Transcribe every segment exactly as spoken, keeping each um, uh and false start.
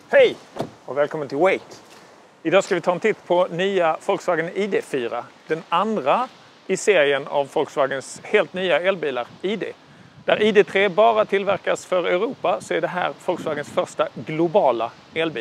Hej och välkommen till Wake. Idag ska vi ta en titt på nya Volkswagen I D fyra. Den andra i serien av Volkswagens helt nya elbilar I D. Där I D tre bara tillverkas för Europa så är det här Volkswagens första globala elbil.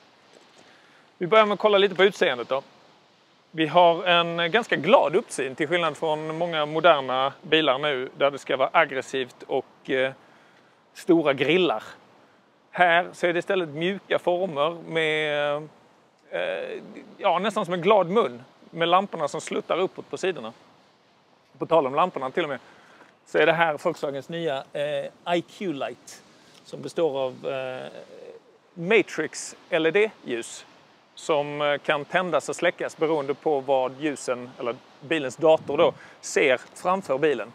Vi börjar med att kolla lite på utseendet då. Vi har en ganska glad uppsyn till skillnad från många moderna bilar nu där det ska vara aggressivt och eh, stora grillar. Här så är det istället mjuka former med eh, ja, nästan som en glad mun med lamporna som sluttar uppåt på sidorna. På tal om lamporna till och med så är det här Volkswagens nya eh, I Q Light som består av eh, Matrix L E D-ljus som kan tändas och släckas beroende på vad ljusen eller bilens dator då ser framför bilen.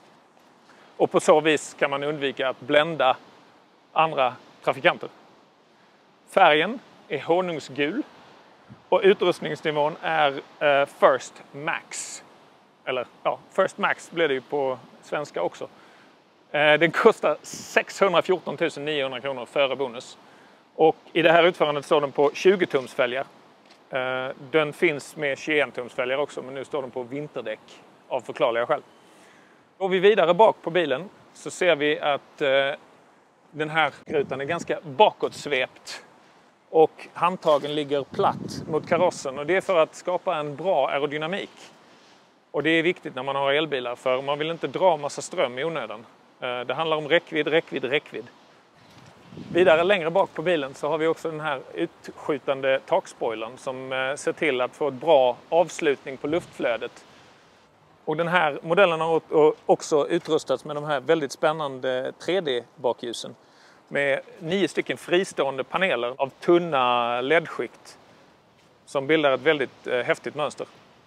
Och på så vis kan man undvika att blända andra trafikanter. Färgen är honungsgul och utrustningsnivån är eh, First Max. Eller ja, First Max blir det ju på svenska också. Eh, den kostar sexhundrafjorton tusen niohundra kronor före bonus. Och i det här utförandet står den på tjugo tums fälgar. Eh, den finns med tjugoen tums fälgar också, men nu står den på vinterdäck av förklarliga skäl. Går vi vidare bak på bilen så ser vi att eh, den här rutan är ganska bakåtsvept och handtagen ligger platt mot karossen och det är för att skapa en bra aerodynamik. Och det är viktigt när man har elbilar för man vill inte dra massa ström i onödan. Det handlar om räckvidd, räckvidd, räckvidd. Vidare längre bak på bilen så har vi också den här utskjutande takspoilern som ser till att få ett bra avslutning på luftflödet. Och den här modellen har också utrustats med de här väldigt spännande tre D-bakljusen. Med nio stycken fristående paneler av tunna L E D-skikt som bildar ett väldigt eh, häftigt mönster.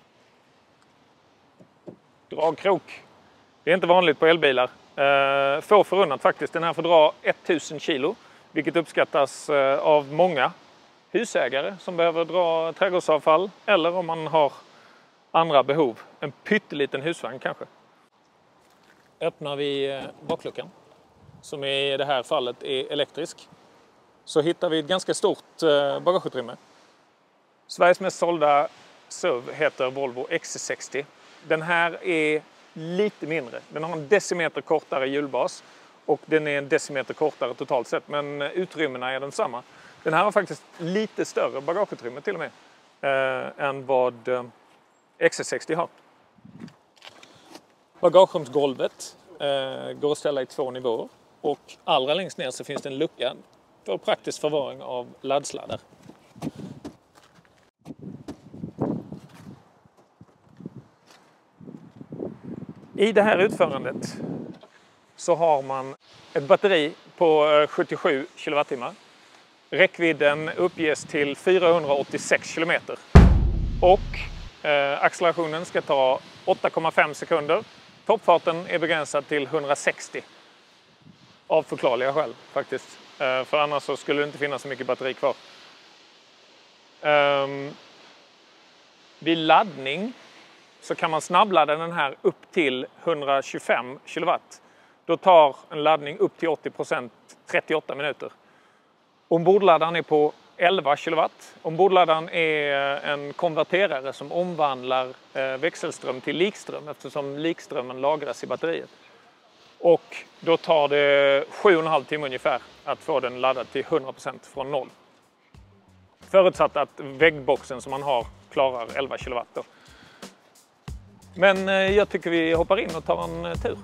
Dragkrok. Det är inte vanligt på elbilar. Eh, få förunnat faktiskt. Den här får dra tusen kilo. Vilket uppskattas eh, av många husägare som behöver dra trädgårdsavfall. Eller om man har andra behov. En pytteliten husvagn kanske. Öppnar vi eh, bakluckan. Som i det här fallet är elektrisk. Så hittar vi ett ganska stort eh, bagageutrymme. Sveriges mest sålda S U V heter Volvo X C sextio. Den här är lite mindre. Den har en decimeter kortare hjulbas. Och den är en decimeter kortare totalt sett. Men utrymmena är de samma. Den här har faktiskt lite större bagageutrymme till och med. Eh, än vad eh, X C sextio har. Bagagerumsgolvet eh, går att ställa i två nivåer. Och allra längst ner så finns det en lucka för praktisk förvaring av laddsladdar. I det här utförandet så har man ett batteri på sjuttiosju kilowattimmar. Räckvidden uppges till fyrahundraåttiosex kilometer. Och eh, accelerationen ska ta åtta komma fem sekunder. Toppfarten är begränsad till hundrasextio. Av förklarliga skäl faktiskt. Uh, för annars så skulle det inte finnas så mycket batteri kvar. Um, vid laddning så kan man snabbladda den här upp till hundratjugofem kilowatt. Då tar en laddning upp till åttio procent trettioåtta minuter. Ombordladdaren är på elva kilowatt. Ombordladdaren är en konverterare som omvandlar uh, växelström till likström eftersom likströmmen lagras i batteriet. Och då tar det sju och en halv timme ungefär att få den laddad till hundra procent från noll. Förutsatt att väggboxen som man har klarar elva kilowatt då. Men jag tycker vi hoppar in och tar en tur.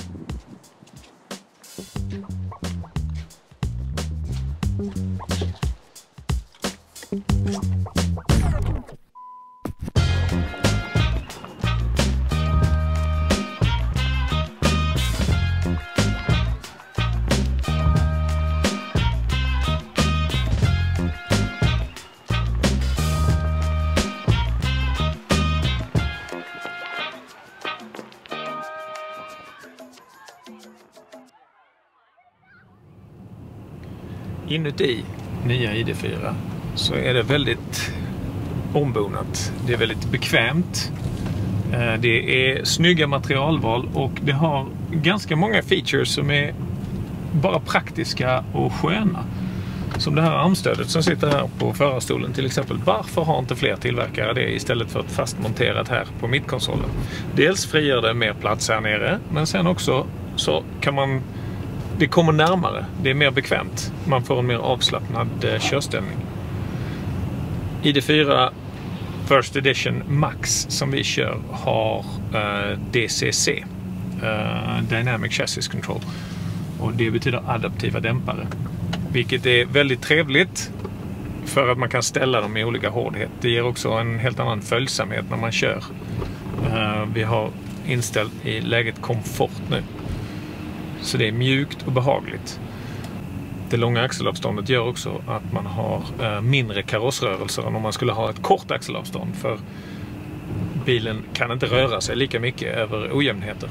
Inuti nya I D fyra så är det väldigt ombonat. Det är väldigt bekvämt. Det är snygga materialval och det har ganska många features som är bara praktiska och sköna. Som det här armstödet som sitter här på förarstolen till exempel. Varför har inte fler tillverkare det istället för att fastmonterat här på mittkonsolen? Dels frigör det mer plats här nere, men sen också så kan man, det kommer närmare, det är mer bekvämt. Man får en mer avslappnad eh, körställning. I D fyra First Edition Max som vi kör har eh, D C C, eh, Dynamic Chassis Control, och det betyder adaptiva dämpare, vilket är väldigt trevligt för att man kan ställa dem i olika hårdhet. Det ger också en helt annan följsamhet när man kör. Uh, vi har inställt i läget komfort nu, så det är mjukt och behagligt. Det långa axelavståndet gör också att man har uh, mindre karossrörelser än om man skulle ha ett kort axelavstånd, för bilen kan inte röra sig lika mycket över ojämnheter.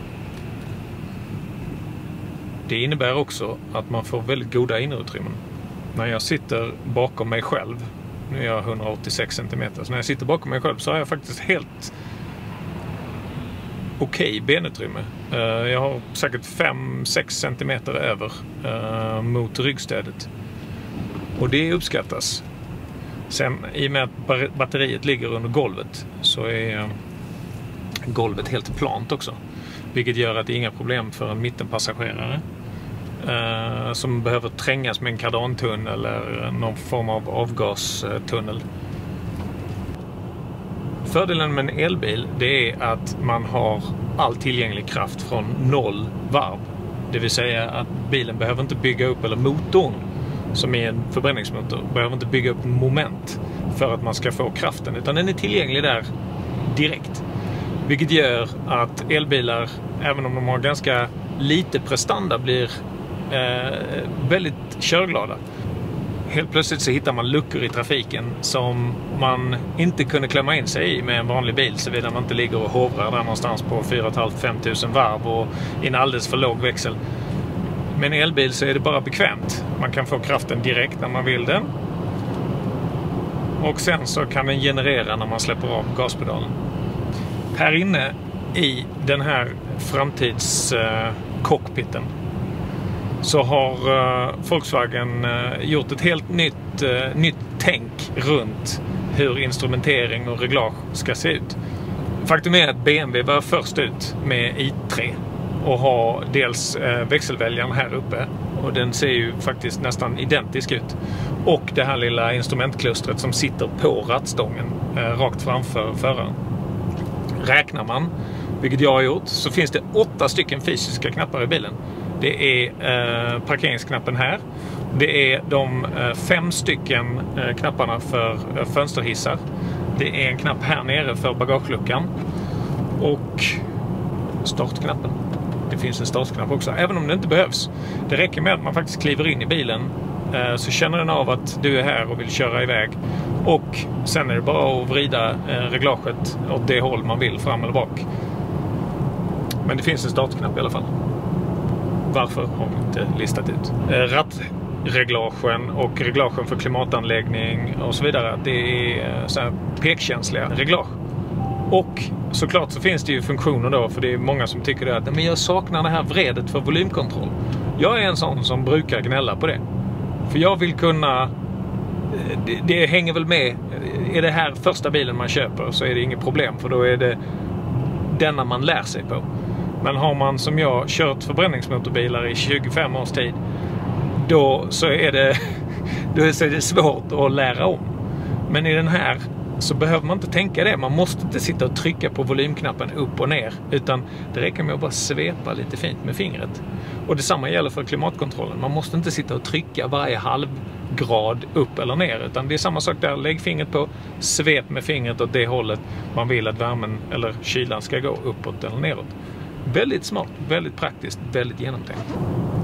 Det innebär också att man får väldigt goda innerutrymmen. När jag sitter bakom mig själv, nu är jag hundraåttiosex centimeter, så när jag sitter bakom mig själv så har jag faktiskt helt okej okay benutrymme. Jag har säkert fem sex centimeter över mot ryggstödet. Och det uppskattas. Sen i och med att batteriet ligger under golvet så är golvet helt plant också. Vilket gör att det är inga problem för en mittenpassagerare eh, som behöver trängas med en kardantunnel eller någon form av avgastunnel. Fördelen med en elbil, det är att man har all tillgänglig kraft från noll varv. Det vill säga att bilen behöver inte bygga upp, eller motorn som är en förbränningsmotor, behöver inte bygga upp moment för att man ska få kraften, utan den är tillgänglig där direkt. Vilket gör att elbilar, även om de har ganska lite prestanda, blir eh, väldigt körglada. Helt plötsligt så hittar man luckor i trafiken som man inte kunde klämma in sig i med en vanlig bil, såvida man inte ligger och hovrar där någonstans på fyra tusen fem hundra till fem tusen varv och i en alldeles för låg växel. Med en elbil så är det bara bekvämt. Man kan få kraften direkt när man vill den. Och sen så kan den generera när man släpper av gaspedalen. Här inne i den här framtidscockpiten uh, så har uh, Volkswagen uh, gjort ett helt nytt, uh, nytt tänk runt hur instrumentering och reglage ska se ut. Faktum är att B M W var först ut med i tre och har dels uh, växelväljaren här uppe, och den ser ju faktiskt nästan identisk ut. Och det här lilla instrumentklustret som sitter på rattstången uh, rakt framför föraren. Räknar man, vilket jag har gjort, så finns det åtta stycken fysiska knappar i bilen. Det är eh, parkeringsknappen här. Det är de eh, fem stycken eh, knapparna för eh, fönsterhissar. Det är en knapp här nere för bagageluckan. Och startknappen. Det finns en startknapp också, även om det inte behövs. Det räcker med att man faktiskt kliver in i bilen, eh, så känner den av att du är här och vill köra iväg. Och sen är det bara att vrida eh, reglaget åt det håll man vill, fram eller bak. Men det finns en startknapp i alla fall. Varför har vi inte listat ut? Eh, rattreglagen och reglagen för klimatanläggning och så vidare. Det är eh, så här pekkänsliga reglage. Och såklart så finns det ju funktioner då, för det är många som tycker det att men jag saknar det här vredet för volymkontroll. Jag är en sån som brukar gnälla på det. För jag vill kunna... Det, det hänger väl med. Är det här första bilen man köper så är det inget problem, för då är det denna man lär sig på. Men har man som jag kört förbränningsmotorbilar i tjugofem års tid, då så är det, då så är det svårt att lära om. Men i den här så behöver man inte tänka det. Man måste inte sitta och trycka på volymknappen upp och ner, utan det räcker med att bara svepa lite fint med fingret. Och detsamma gäller för klimatkontrollen. Man måste inte sitta och trycka varje halvgrad upp eller ner, utan det är samma sak där. Lägg fingret på, svep med fingret åt det hållet man vill att värmen eller kylan ska gå, uppåt eller neråt. Väldigt smart, väldigt praktiskt, väldigt genomtänkt.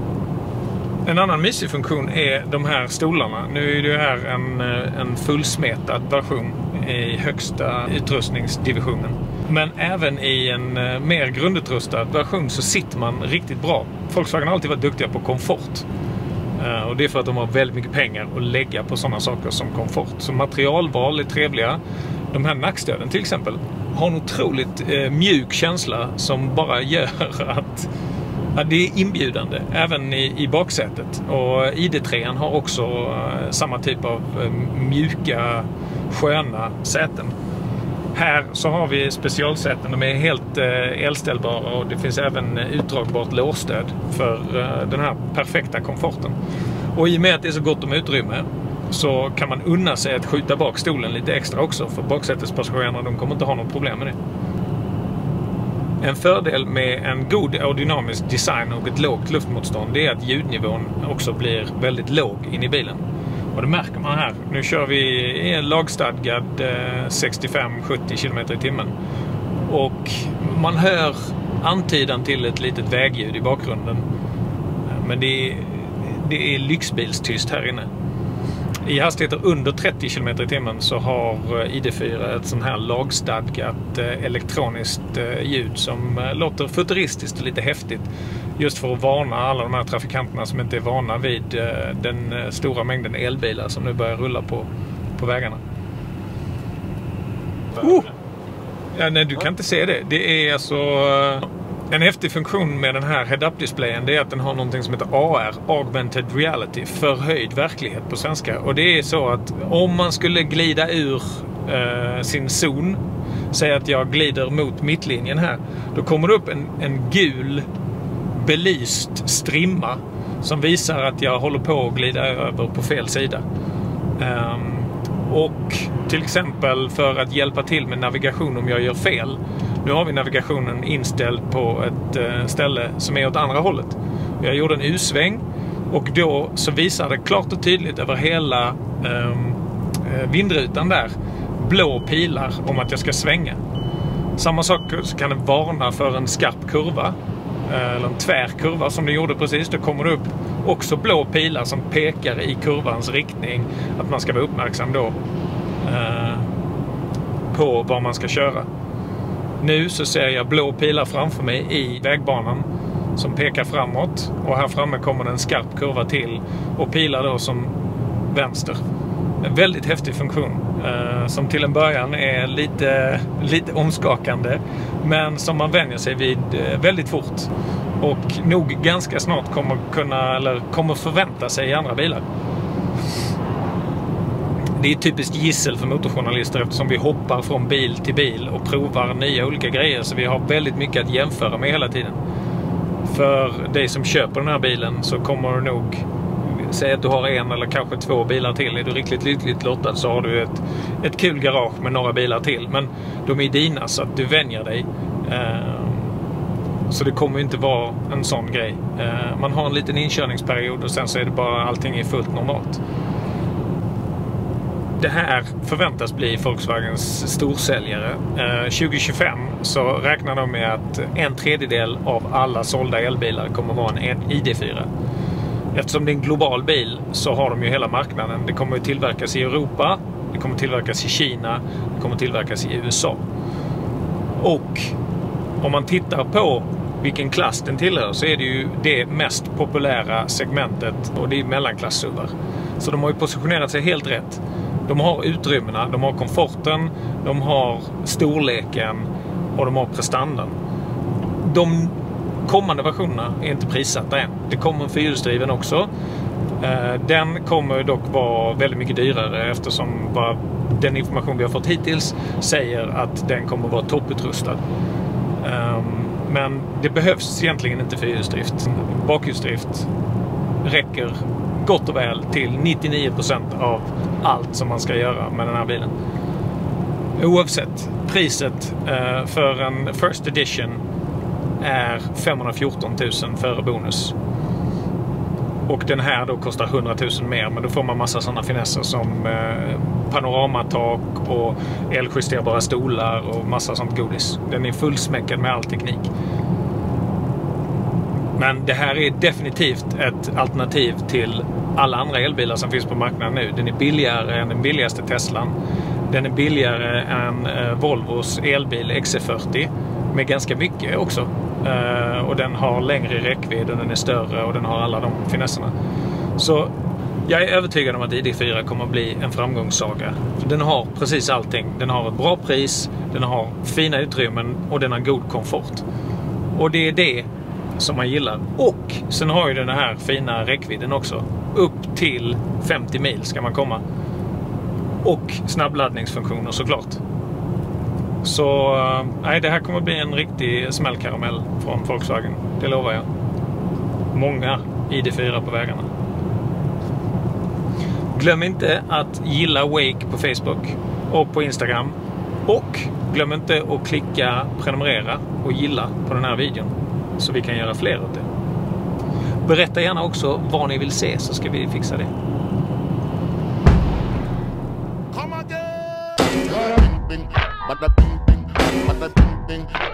En annan mysig funktion är de här stolarna. Nu är det här en, en fullsmetad version i högsta utrustningsdivisionen. Men även i en mer grundutrustad version så sitter man riktigt bra. Volkswagen har alltid varit duktiga på komfort. Och det är för att de har väldigt mycket pengar att lägga på sådana saker som komfort. Så materialval är trevliga. De här nackstöden till exempel har en otroligt eh, mjuk känsla som bara gör att, Ja, det är inbjudande, även i, i baksätet. Och I D tre har också uh, samma typ av uh, mjuka, sköna säten. Här så har vi specialsäten, de är helt uh, elställbara och det finns även uh, utdragbart låsstöd för uh, den här perfekta komforten. Och i och med att det är så gott om utrymme så kan man unna sig att skjuta bak stolen lite extra också, för baksätespassagerarna, de kommer inte ha något problem med det. En fördel med en god aerodynamisk design och ett lågt luftmotstånd är att ljudnivån också blir väldigt låg in i bilen. Och det märker man här. Nu kör vi i en lagstadgad sextiofem till sjuttio kilometer i timmen. Och man hör antydan till ett litet vägljud i bakgrunden. Men det är, det är lyxbilstyst här inne. I hastigheter under trettio kilometer i timmen så har I D fyra ett sån här lagstadgat elektroniskt ljud som låter futuristiskt och lite häftigt. Just för att varna alla de här trafikanterna som inte är vana vid den stora mängden elbilar som nu börjar rulla på, på vägarna. Oh! Ja, nej, du kan inte se det. Det är alltså... En häftig funktion med den här head-up-displayen, det är att den har någonting som heter A R, Augmented Reality, förhöjd verklighet på svenska. Och det är så att om man skulle glida ur eh, sin zon, säg att jag glider mot mittlinjen här, då kommer det upp en, en gul belyst strimma som visar att jag håller på att glida över på fel sida. Um, och till exempel för att hjälpa till med navigation om jag gör fel. Nu har vi navigationen inställd på ett uh, ställe som är åt andra hållet. Jag gjorde en U-sväng och då så visar det klart och tydligt över hela um, vindrutan där blå pilar om att jag ska svänga. Samma sak så kan den varna för en skarp kurva eller en tvärkurva som det gjorde precis. Då kommer det upp också blå pilar som pekar i kurvans riktning, att man ska vara uppmärksam då eh, på var man ska köra. Nu så ser jag blå pilar framför mig i vägbanan som pekar framåt, och här framme kommer det en skarp kurva till och pilar då som vänster. En väldigt häftig funktion eh, som till en början är lite, lite omskakande, men som man vänjer sig vid eh, väldigt fort och nog ganska snart kommer kunna eller kommer förvänta sig i andra bilar. Det är typiskt gissel för motorjournalister eftersom vi hoppar från bil till bil och provar nya olika grejer, så vi har väldigt mycket att jämföra med hela tiden. För dig som köper den här bilen så kommer du nog säg att du har en eller kanske två bilar till. Är du riktigt lyckligt lottad så har du ett, ett kul garage med några bilar till. Men de är dina så att du vänjer dig. Eh, så det kommer inte vara en sån grej. Eh, man har en liten inkörningsperiod och sen så är det bara allting är fullt normalt. Det här förväntas bli Volkswagens storsäljare. Eh, tjugo tjugofem så räknar de med att en tredjedel av alla sålda elbilar kommer vara en I D fyra. Eftersom det är en global bil så har de ju hela marknaden. Det kommer att tillverkas i Europa, det kommer att tillverkas i Kina, det kommer att tillverkas i U S A. Och om man tittar på vilken klass den tillhör så är det ju det mest populära segmentet, och det är mellanklass-suvar. Så de har ju positionerat sig helt rätt. De har utrymmena, de har komforten, de har storleken och de har prestandan. De kommande versionerna är inte prissatta än. Det kommer en fyrhjulsdriven också. Den kommer dock vara väldigt mycket dyrare eftersom bara den information vi har fått hittills säger att den kommer vara topputrustad. Men det behövs egentligen inte fyrhjulsdrift. Bakhjulsdrift räcker gott och väl till nittionio procent av allt som man ska göra med den här bilen. Oavsett, priset för en First Edition är femhundrafjorton tusen före bonus. Och den här då kostar hundra tusen mer, men då får man massa sådana finesser som eh, panoramatak och eljusterbara stolar och massa sånt godis. Den är fullsmäckad med all teknik. Men det här är definitivt ett alternativ till alla andra elbilar som finns på marknaden nu. Den är billigare än den billigaste Teslan. Den är billigare än eh, Volvos elbil X C fyrtio med ganska mycket också. Uh, och den har längre räckvidd och den är större och den har alla de finesserna. Så jag är övertygad om att I D fyra kommer att bli en framgångssaga. Den har precis allting. Den har ett bra pris, den har fina utrymmen och den har god komfort. Och det är det som man gillar. Och sen har ju den här fina räckvidden också. Upp till femtio mil ska man komma. Och snabbladdningsfunktioner såklart. Så nej, det här kommer bli en riktig smällkaramell från Volkswagen. Det lovar jag. Många I D fyra på vägarna. Glöm inte att gilla Wake på Facebook och på Instagram. Och glöm inte att klicka prenumerera och gilla på den här videon. Så vi kan göra fler av det. Berätta gärna också vad ni vill se så ska vi fixa det. Come again.